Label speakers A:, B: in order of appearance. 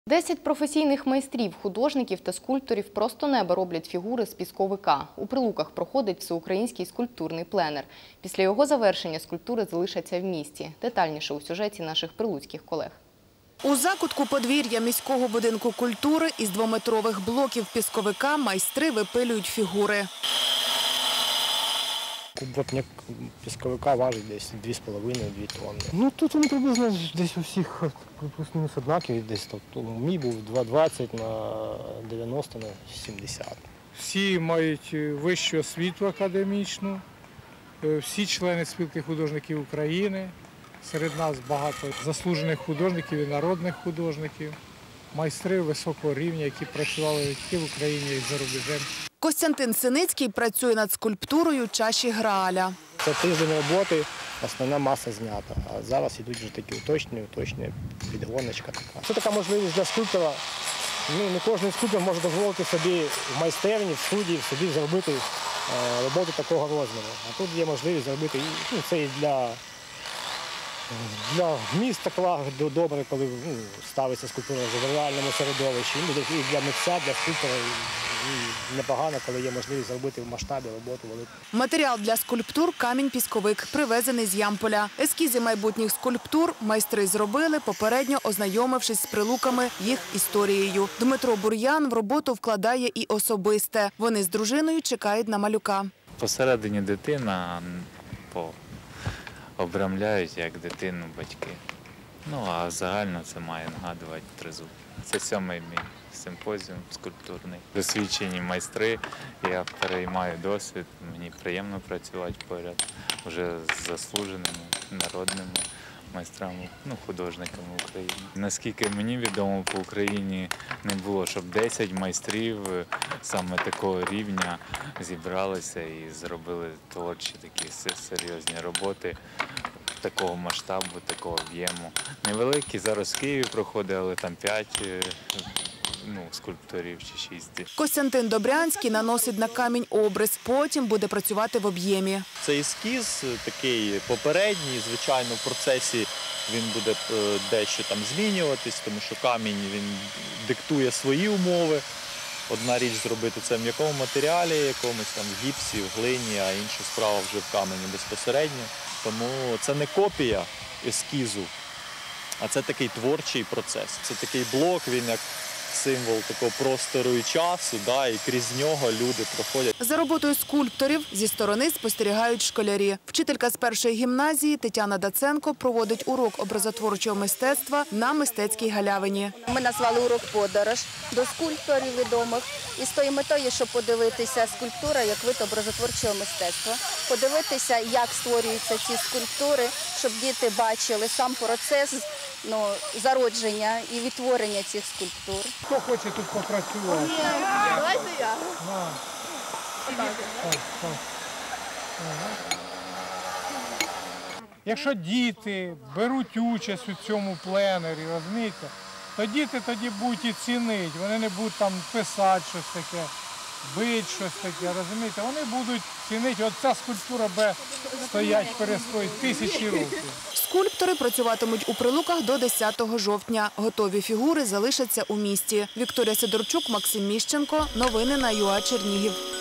A: 10 професійних майстрів, художників та скульпторів просто неба роблять фігури з пісковика. У Прилуках проходить всеукраїнський скульптурний пленер. Після його завершення скульптури залишаться в місті. Детальніше у сюжеті наших прилуцьких колег.
B: У закутку подвір'я міського будинку культури із 2-метрових блоків пісковика майстри випилюють фігури.
C: Куботник пісковика важить десь 2,5-2 тонни. Тут вони приблизно десь у всіх плюс-мінус однакові. Десь мій був 2,20 на 90 на 70.
D: Всі мають вищу освіту академічну, всі члени спілки художників України. Серед нас багато заслужених художників і народних художників, майстри високого рівня, які працювали і в Україні, і за рубежем.
B: Костянтин Синицький працює над скульптурою чаші Грааля.
C: Це тиждень роботи, основна маса знята. А зараз йдуть вже такі уточнені, підгоночка така. Це така можливість для скульптора. Не кожен скульптор може дозволити собі в майстерні, в студії, собі зробити роботу такого розміру. А тут є можливість зробити, це і для міста добре, коли ставиться скульптура в реальному середовищі, і для митця, для скульптора непогано, коли є можливість зробити в масштабі роботу велику.
B: Матеріал для скульптур – камінь-пісковик, привезений з Ямполя. Ескізи майбутніх скульптур майстри зробили, попередньо ознайомившись з Прилуками, їх історією. Дмитро Бур'ян в роботу вкладає і особисте. Вони з дружиною чекають на малюка.
E: Посередині дитина обрамляють як дитину батьки. А загально це має нагадувати тризуб. Це 7-й мій симпозіум скульптурний. Досвідчені майстри, я переймаю досвід, мені приємно працювати поряд вже з заслуженими народними майстрами, художниками України. Наскільки мені відомо, по Україні не було, щоб 10 майстрів саме такого рівня зібралися і зробили творчі такі серйозні роботи такого масштабу, такого об'єму. Невеликі, зараз в Києві проходить, але там 5 скульпторів чи 6.
B: Костянтин Добрянський наносить на камінь обрис, потім буде працювати в об'ємі.
F: Це ескіз такий попередній, звичайно, в процесі він буде дещо там змінюватись, тому що камінь він диктує свої умови. Одна річ зробити це в м'якому матеріалі, якомусь там в гіпсі, в глині, а інша справа вже в камені безпосередньо. Тому це не копія ескізу, а це такий творчий процес. Це такий блок, він як символ такого простору і часу, і крізь нього люди проходять.
B: За роботою скульпторів зі сторони спостерігають школярі. Вчителька з першої гімназії Тетяна Даценко проводить урок образотворчого мистецтва на мистецькій галявині.
G: Ми назвали урок «Подорож» до скульпторів відомих і з тою метою, щоб подивитися скульптура як вид образотворчого мистецтва, подивитися, як створюються ці скульптури, щоб діти бачили сам процес зародження і відтворення цих скульптур.
D: Хто хоче тут попрацювати?
G: Давайте я.
D: Якщо діти беруть участь у цьому пленері, розумієте, то діти тоді будуть і цінити, вони не будуть там писати щось таке, бити щось таке, розумієте, вони будуть цінити. От ця скульптура буде стоять, перестоїть тисячі років.
B: Скульптори працюватимуть у Прилуках до 10 жовтня. Готові фігури залишаться у місті. Вікторія Сидорчук, Максим Міщенко. Новини на ЮА Чернігів.